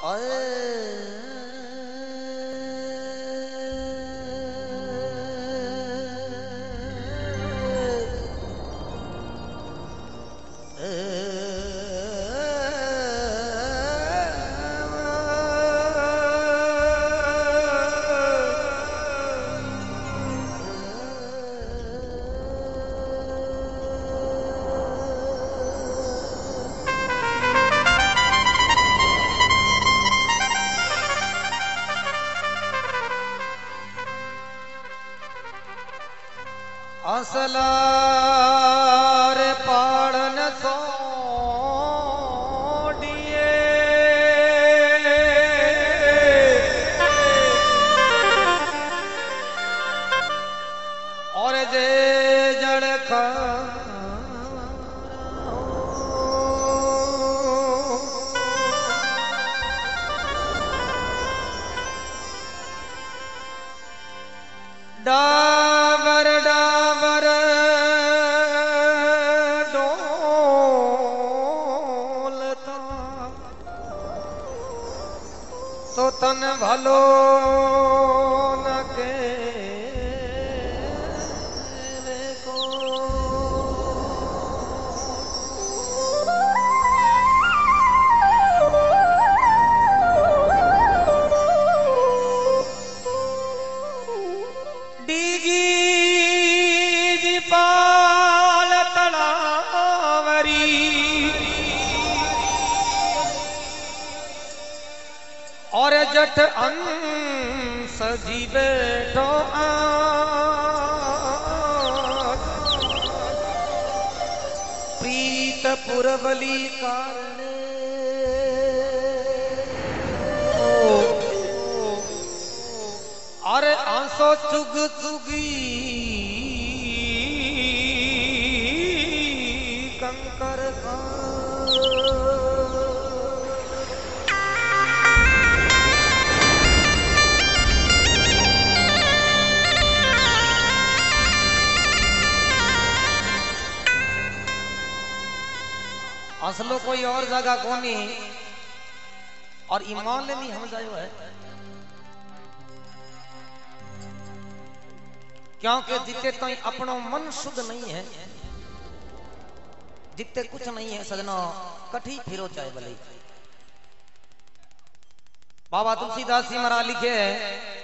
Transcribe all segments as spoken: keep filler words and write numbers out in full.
असलार पाड़न सोडिए और जे जड़ डाबर डाबर डोलता तो तन भलो न के को और जट अंस जी बैठो प्रीत पुरबली कारणे और आंसो चुग चुगी कंकर का असलो कोई और जगह कोनी और ईमान नहीं हम जायो है क्योंकि जिते तो अपनो मन शुद्ध नहीं है जिते कुछ नहीं है सजना कठी फिरो चाहे भले। बाबा तुलसीदास जी महाराज लिखे है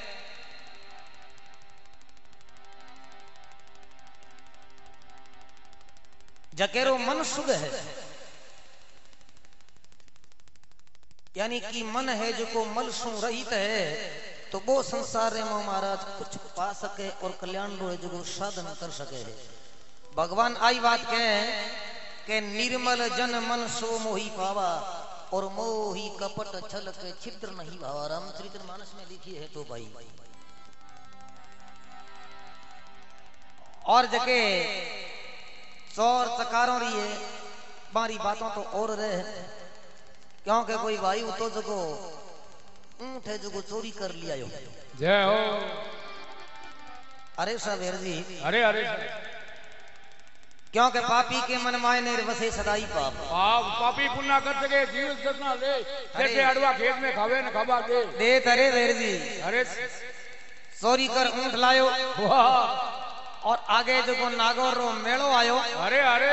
जकेरो मन शुद्ध है यानी कि मन है जो को मल सु रहित है तो वो संसार में महाराज कुछ पा सके और कल्याण लो जो को साधन कर सके है। भगवान आई बात कहे के निर्मल जन मन सो मोही पावा और मोही कपट छल के छिद्र नहीं भावा। रामचरितमानस में लिखी है तो भाई और जके चौर चकारों रही है बारी बातों तो और रहे क्योंकि कोई भाई तो जगो ऊंट है जगो चोरी कर लिया यो जय हो। अरे सावेर जी अरे अरे क्योंकि पापी के मन माय ने वसे सदाई पाप पाप पापी पुण्य कर सके जीव सतना ले जैसे अड़वा खेत में खावे न खाबा दे दे तरे वेर जी अरे चोरी कर ऊंट लायो वाह और आगे जगो नागौर रो मेलो आयो अरे अरे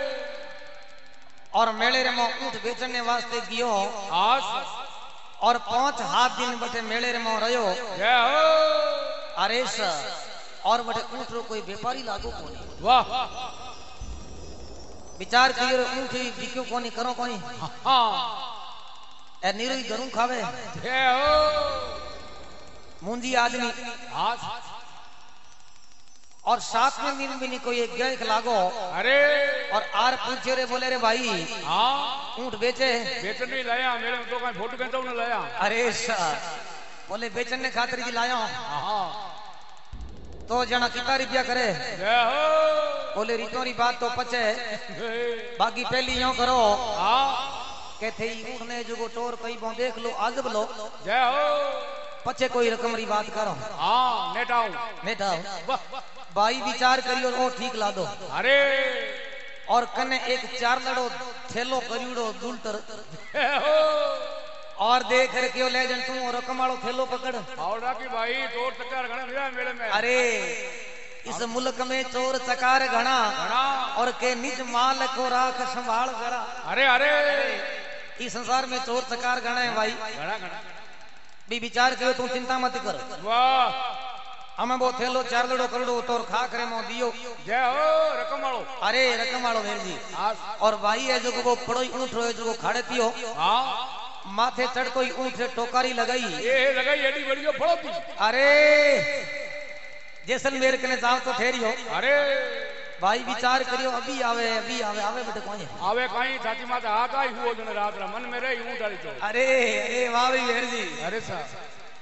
और मेले रे में ऊंट बेचने वास्ते गियो आस और पांच हाथ दिन बटे मेले रे में रहो जय हो। अरे और बटे ऊंट रो कोई व्यापारी लागो कोनी वाह विचार करियो ऊंट बिक्यो कोनी करो कोनी हां ए निरोई गरू खावे जय हो। मुंजी आदमी आस और साथ में दिन भी नहीं कोई एक गाय लागो अरे और आर पूछे रे बोले रे भाई हाँ ऊंट बेचे बेचन नहीं लाया मेरे तो कहीं फोटो कहता हूँ लाया अरे सर बोले बेचने खातिर जी लाया हाँ तो जना कितना रुपया करे जय हो। बोले रितोरी बात तो पचे बाकी पहली यो करो हाँ कहते ऊंट ने जो टोर कई बो देख लो आजब लो जय हो। पचे कोई रकम री बात करो हाँ नेटाओ नेटाओ भाई विचार करियो वो ठीक ला दो अरे और कने एक चार लड़ो थेलो करियो दुलटर और देख रखियो लेजन तू और रकम वालो थैलो पकड़। आवड़ा की भाई चोर चकार घना मिला मेले में। अरे इस मुल्क में चोर चकार घना घना और के निज माल को राख संभाल जरा। अरे अरे इस संसार में चोर चकार घना है भाई। घना घना भी विचार करो तू चिंता मत कर। वाह हमें वो थैलो चार लड़ो करोड़ो तोर खा करे मो दियो। जय हो रकम वालो। अरे रकम वालो मेर जी। और भाई है जो वो पड़ोई ऊंट रो जो खाड़े पियो। हाँ माथे चढ़ कोई ऊंट से टोकारी लगाई। ये लगाई एडी बढ़िया फड़ो थी। अरे जैसलमेर कने जाओ तो ठहरियो। अरे भाई विचार करियो अभी आवे अभी आवे आवे बेटे कौन है आवे कहीं छाती माथे हाथ आई हुओ जने रात रा मन में रही ऊंट आली तो। अरे अरे वाह भाई मेर जी। अरे साहब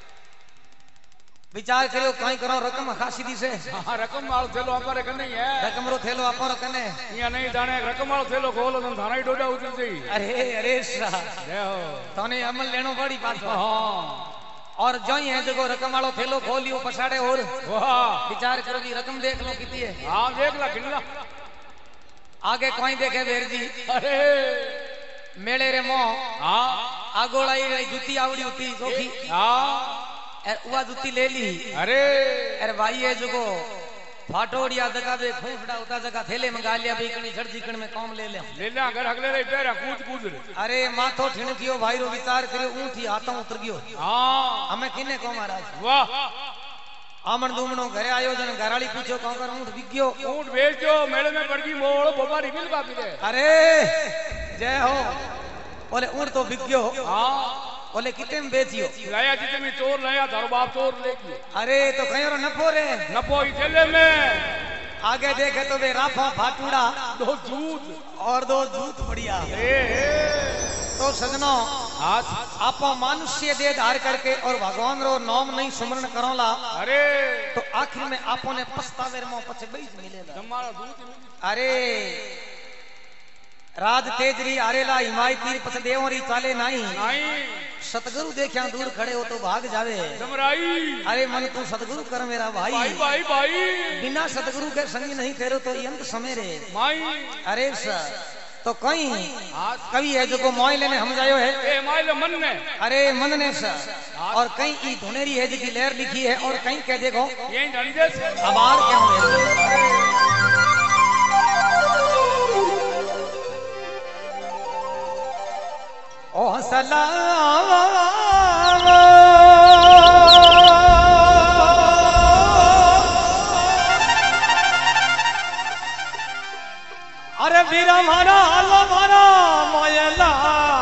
विचार करियो कहीं करो रकम खासी दी से। हां रकम वालो थेलो अपारे कने है। रकम रो थेलो अपारो कने इया नहीं जाने रकम वालो थेलो खोलो तो थाना ही डोडा उतर जई। अरे अरे सा जय हो तने अमल लेनो पड़ी पाछो। हां और जोई है जो रकम वालो थेलो खोलियो पछाड़े और वाह विचार करो की रकम देख लो कितनी है। हां देख ला किन्ना आगे कोई देखे वेर जी। अरे मेले रे मो हां आगोलाई जूती आवड़ी होती सोखी। हां उवा जूती ले ली। अरे अरे भाई है जो फाटोड़िया जगह पे खूंफड़ा उता जगह थैले मंगा लिया बेकनी झड़जीकण में काम ले ले ले ले घर अगले रे पैरा कूद कूद रे। अरे माथो ठिणकियो भाई रो विचार करियो ऊंठी हाथों उतर गयो। हां हमें किने को महाराज वाह आमण दूमणो घरे आयो जने घराली पूछो कौन कर ऊंट बिक गयो। ऊंट बेच दो मेले में पड़ गई मोड़ बाबा रिबिल कापी दे। अरे जय हो बोले ऊंट तो बिक गयो। हां बोले कितने में बेचियो लाया जिते में चोर लाया थारो बाप चोर ले गयो। अरे तो कहीं नफो रे नफो ही थैले में। आगे देखे तो वे राफा फाटूड़ा दो जूत और दो जूत बढ़िया। ए तो सजनो हाथ आप मनुष्य दे धार करके और भगवान रो नाम नहीं सुमरण करोला। अरे तो आखिर में आपो ने पछतावे मो पछे बीज मिलेगा। जमारा दूत अरे राज तेजरी आरेला हिमायती पछ देवरी चाले नहीं नहीं सतगुरु देखिया दूर खड़े हो तो भाग जावे। जमराई अरे मन तू सतगुरु कर मेरा भाई। भाई भाई भाई बिना सतगुरु के संगी नहीं तेरो तो अंत समय रे माई। अरे सर तो कहीं कवि है जो को मोय लेने हम जायो है। ए माइले मन ने अरे मन ने सर और कहीं ई धुनेरी है जिसकी लहर लिखी है और कहीं कह देखो ये ढाली दे आभार क्या हो ओ सलाम अरे वीरा मारा अल्लाह मारा मोयला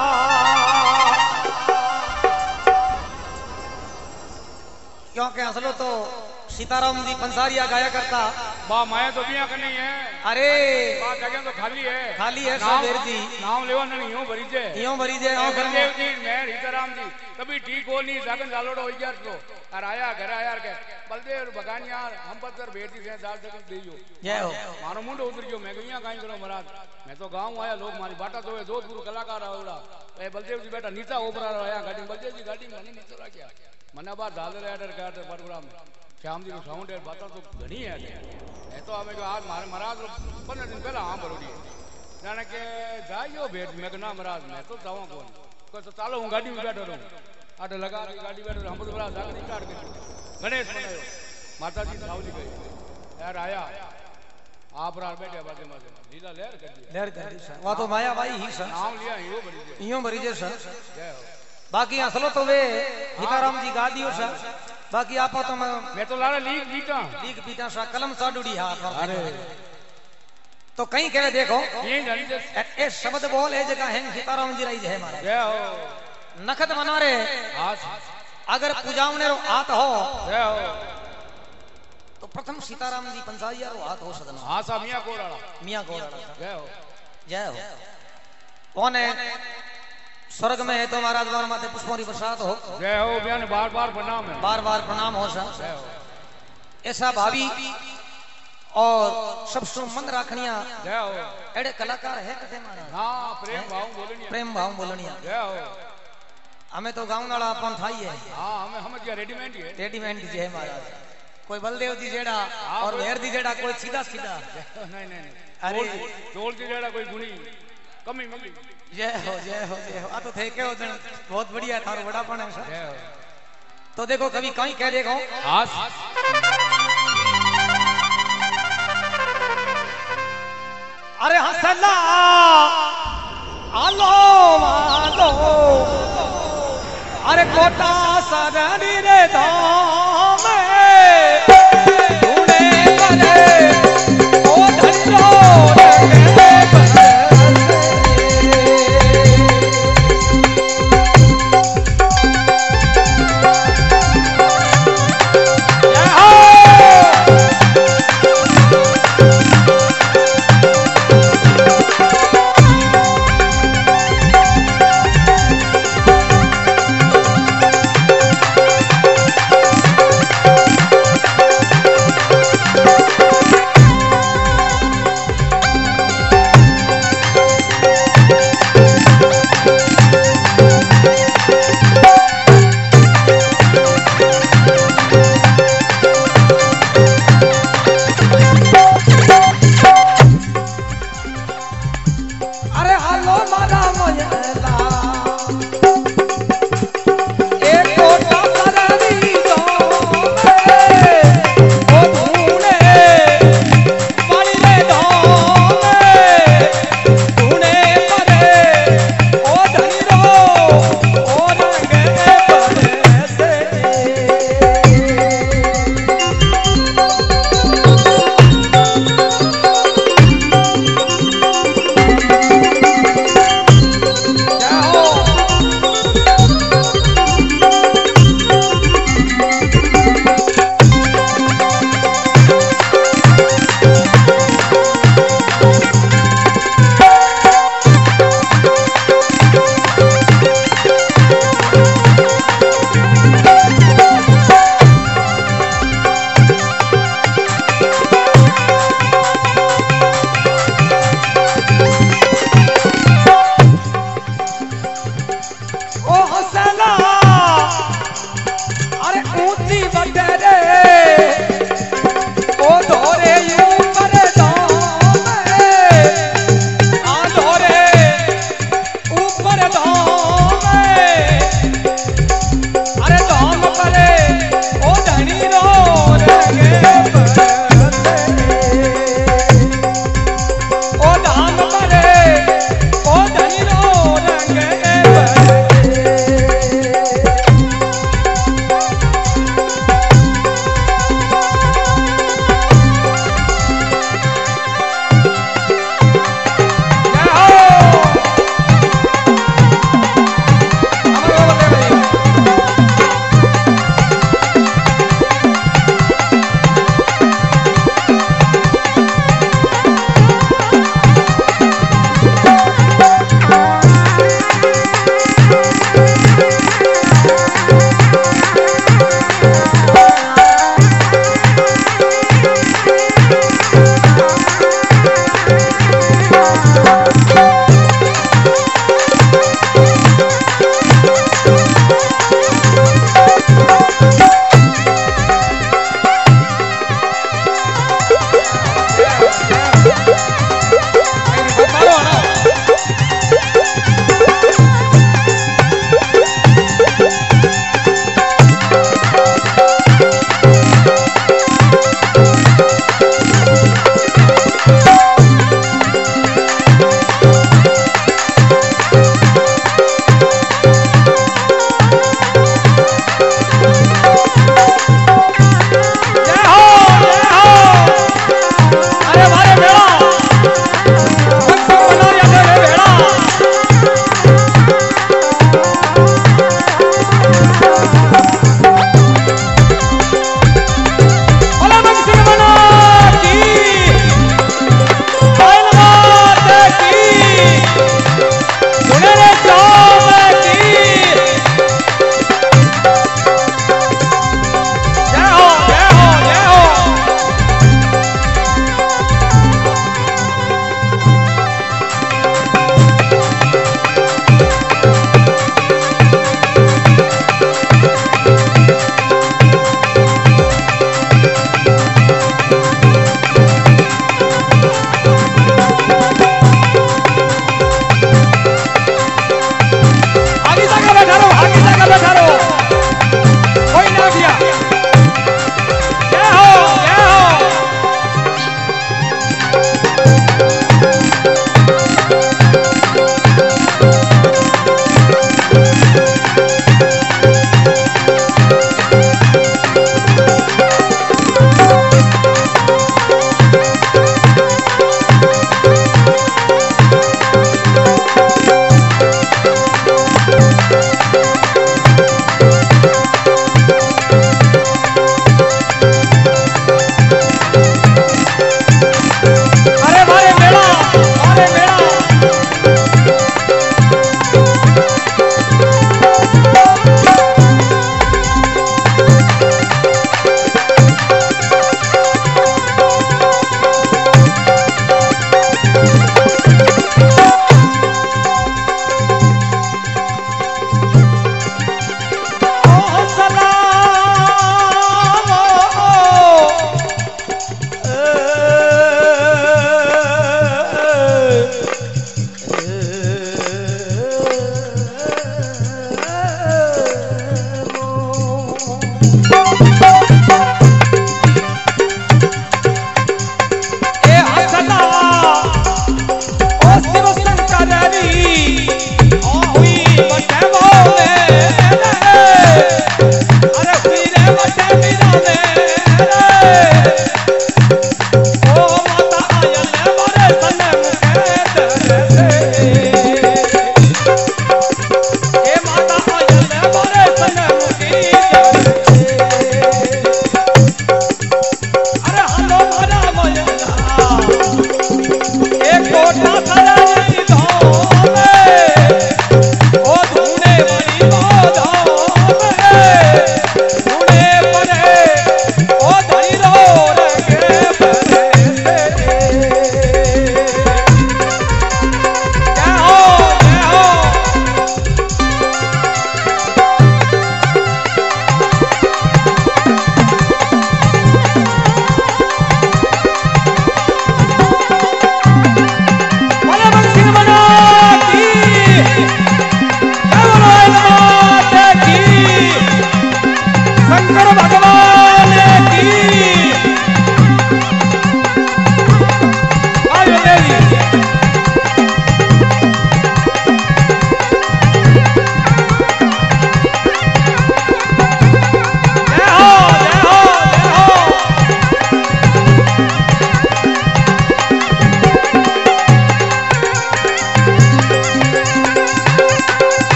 क्योंकि असलो तो सीताराम जी पंसारिया गाया करता। बा मैं तो बिया करनी है। अरे बा जगह तो खाली है खाली है सवेर जी नाम लेवा नहीं यूं भरी जे यूं भरी जे आओ बलदेव जी मैं सीताराम जी कभी ठीक हो नहीं जागन जालोड़ो हो गया तो और आया घर आया के बलदेव भगवान यार हम पत्थर बेटी से साल तक देयो जय हो मारो मुंड उतर गयो मैं गईया काई करो महाराज मैं तो गांव आया लोग मारी बाटा तो जोधपुर कलाकार आवड़ा ए बलदेव जी बेटा नीचा ओपरा आया गाड़ी बलदेव जी गाड़ी में नीचे रख गया मना बार डाल रे आडर काट प्रोग्राम श्याम जी साउंड है बात तो घनी है ए तो हमें आज मारे महाराज पंद्रह दिन पहला हां बरोडी जाने के जाइयो भेट मैं ना महाराज मैं तो जाऊं कौन को तो चालो हूं गाड़ी में बैठो रहूं आडे लगा के गाड़ी बैठो हम तो बड़ा जाग स्टार्ट कर गणेश बनायो माता जी सावली गई यार आया आप रात बैठे बाजे माजे लीला लहर कर दी लहर कर दी सर वो तो माया भाई ही सर नाम लिया यो बड़ी जे यूं भरी जे सर जय हो बाकी असलो तो वे सीताराम जी गा दियो सर बाकी आपो तो मैं तो लारा लीक लीका लीक पीता सा कलम साडुड़ी हाथ अरे तो कहीं कहे देखो ये जानी जे ए शब्द बोल है जगह है सीताराम जी रही है महाराज जय हो नखत बना रे आज अगर पूजावने रो हाथ हो जय हो तो प्रथम सीताराम जी पंसारिया रो हाथ हो सदन हां सा मियां कोराड़ा मियां कोराड़ा जय हो जय हो कौन है स्वर्ग में है तो महाराज बार माते पुष्पों की बरसात हो जय हो बयान बार बार प्रणाम है बार बार प्रणाम हो सर जय हो ऐसा भाभी और सब सु मन राखनिया जय हो एड़े कलाकार है कथे महाराज हां प्रेम भाव बोलनिया प्रेम भाव बोलनिया जय हो हमें तो गांव वाला अपन थाई है हां हमें समझ गया रेडीमेड ही है रेडीमेड जी है महाराज कोई बलदेव जी जेड़ा और मेहर जी जेड़ा कोई सीधा सीधा नहीं नहीं नहीं अरे डोल जी जेड़ा कोई गुणी कमी मगी जय हो जय हो जय हो। आ तो थे के हो जन बहुत बढ़िया थारो बड़ापन है सर। जय हो। तो देखो कभी कहीं कह देगा हास अरे हसला आलो मालो अरे कोटा सरनी रे धाम ढूंढे करे ओ धन्नो रे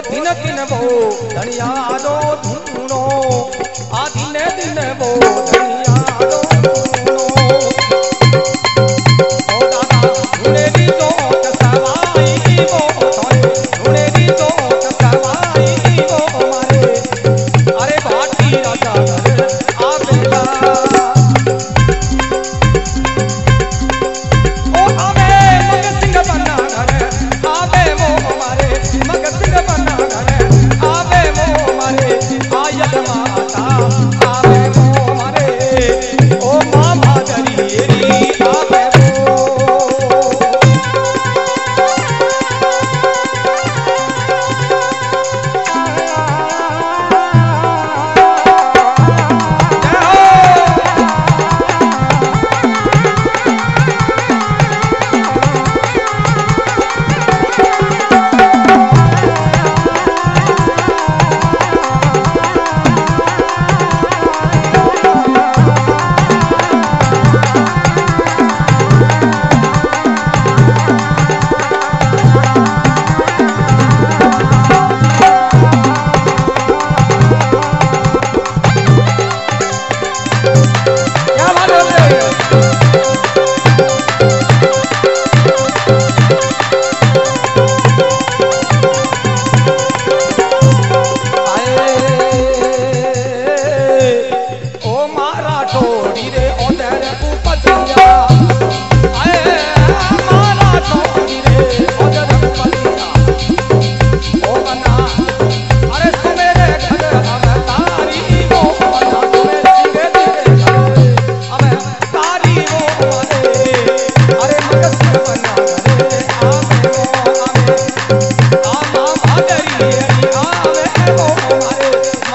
दिन दिन वो धनिया दो धूनो आ दिन दिन वो धनिया दो धूनो ओ दादा ढूंढे दी तो सवाई वो थोड़े ढूंढे दी तो सवाई वो मारे अरे भाटी राजा घर आवेला ओ आवे मग सिंह बना घर आवे वो मारे मग सिंह बना घर आवे वो मारे आयत माता आवे वो मारे ओ मां भादरी री आवे वो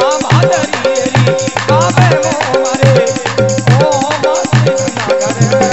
आवे वो मारे ओ मां सिंह बना घर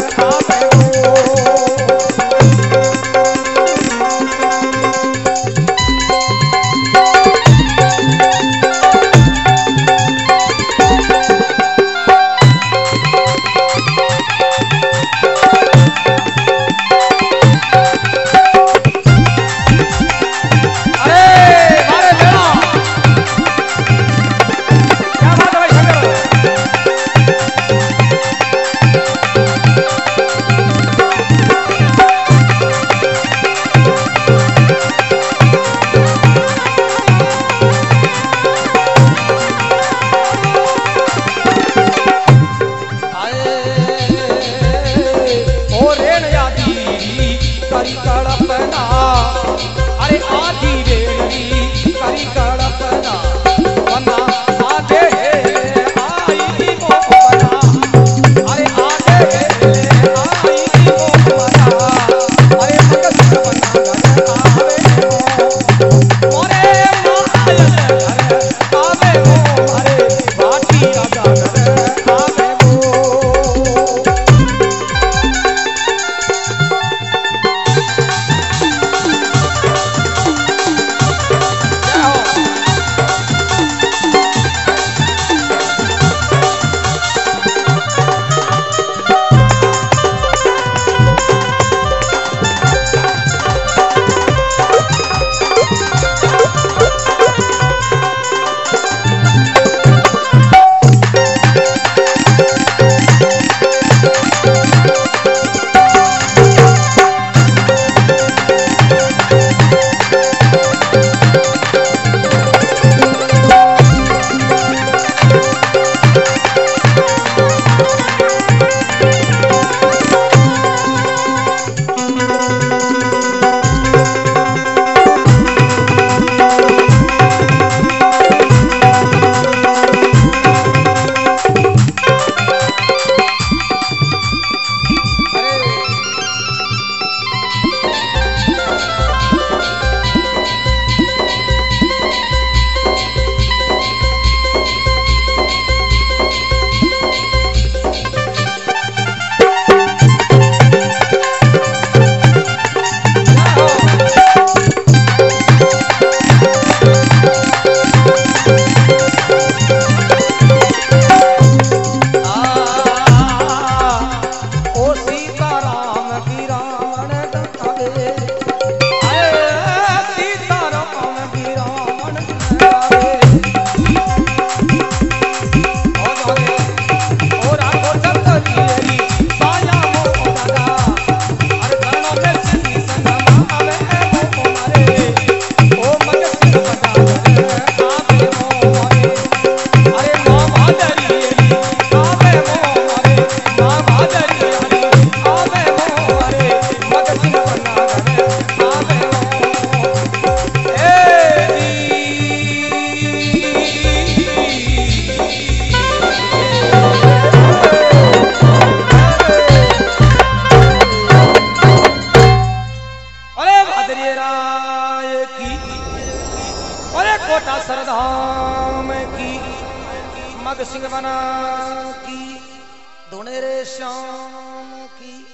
कोटा सरधाम की मग सिंह बना की धुनेरे श्याम की